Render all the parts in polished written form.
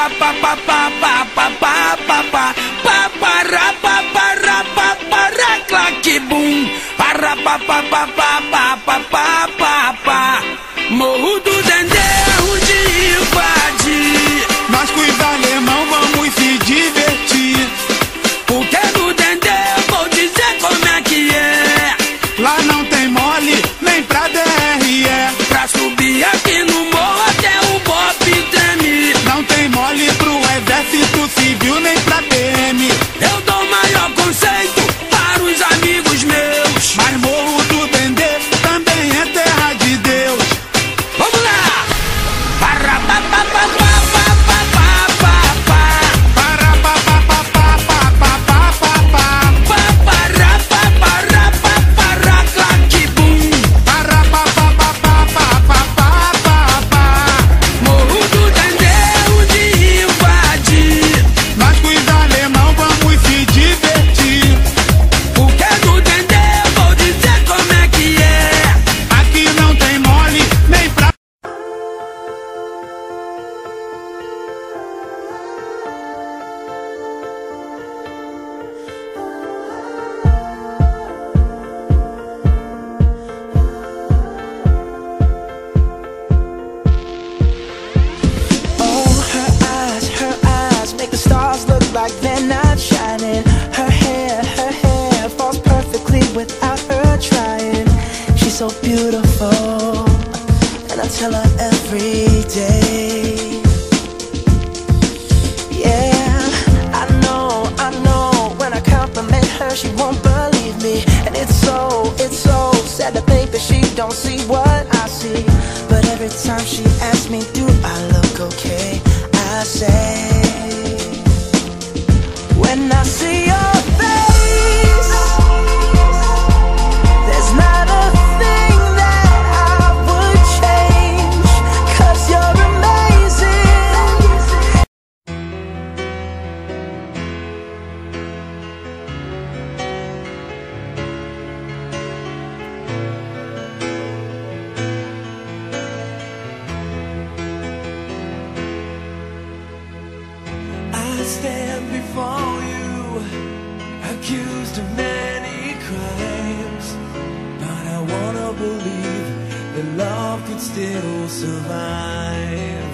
Morro do Dendê, onde invadir. Nós com os alemão vamos se divertir. Porque no Dendê eu vou dizer como é que é. Lá não tem mole, nem pra DRE. Pra subir aqui no morro até o Bop treme. Não tem mole pro exército civil, nem pra PM. Eu dou maior conceito para os amigos meus. Mas Morro do Dendê também é terra de Deus. Vamos lá! Morro do Dendê, onde invadir. Nós com os alemão vamos se divertir. Porque no Dendê eu vou dizer como é que é. Aqui não tem mole, nem pra... Oh, her eyes make the stars look like they're not shining. Her hair falls perfectly without her trying. She's so beautiful, and I tell her every day. Yeah, I know, when I compliment her, she won't believe me. And it's so sad to think that she don't see what I see. But every time she asks me, do I look okay? I say, when I see your face, there's not a thing that I would change, 'cause you're amazing. I stand before you, accused of many crimes, but I wanna believe that love could still survive.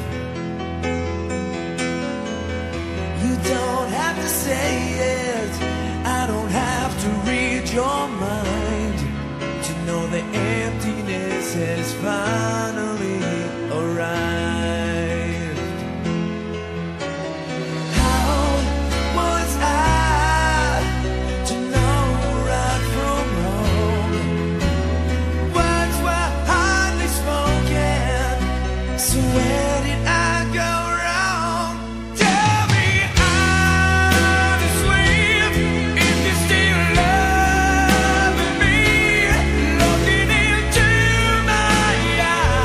You don't have to say it, I don't have to read your mind to know the emptiness has finally arrived. How was I to know right from wrong? Words were hardly spoken, so where did I go wrong? Tell me honestly, if you still love me, looking into my eyes.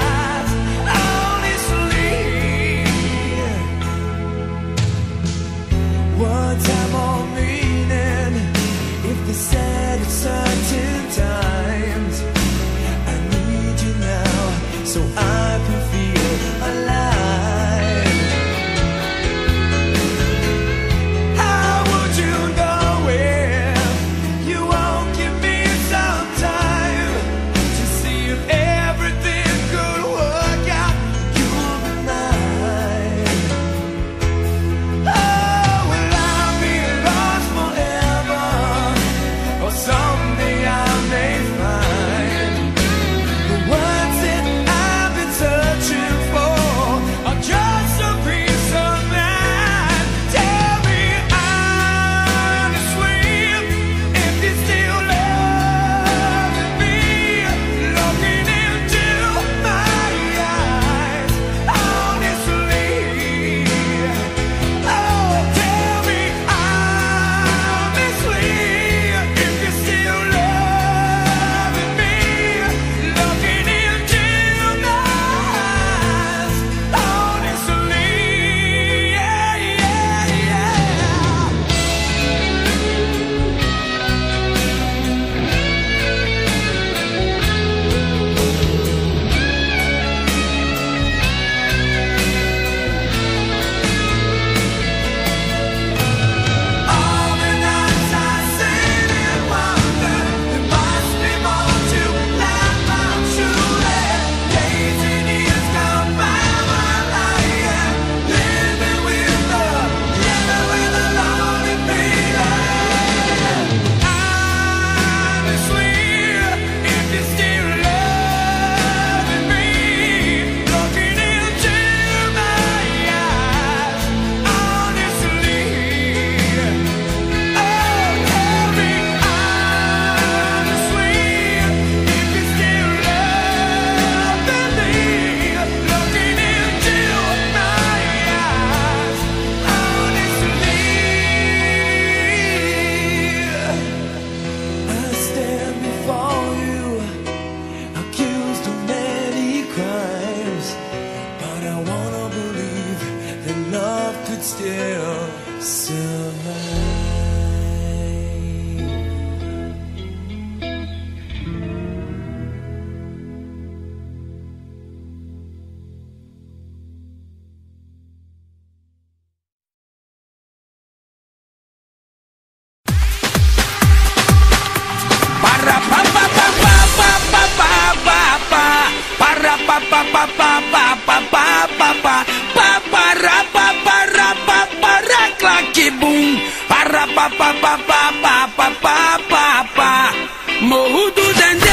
Morro do Dendê.